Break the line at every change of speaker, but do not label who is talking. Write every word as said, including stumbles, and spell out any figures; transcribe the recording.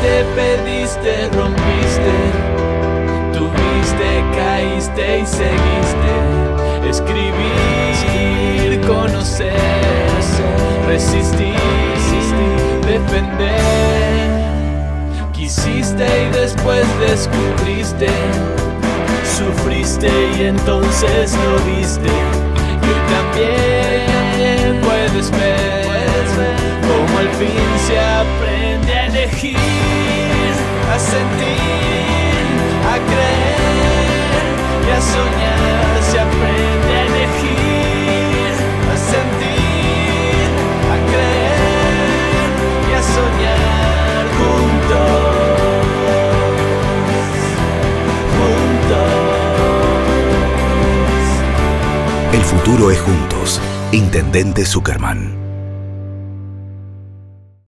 Soñaste, pediste, rompiste, tuviste, caíste y seguiste. Escribir, conocer, resistir, defender. Quisiste y después descubriste, sufriste y entonces lo viste. Y hoy también puedes ver cómo al fin se aprende a elegir, a sentir, a creer y a soñar. Se aprende a elegir, a sentir, a creer y a soñar juntos, juntos.
El futuro es juntos. Intendente Zuckerman.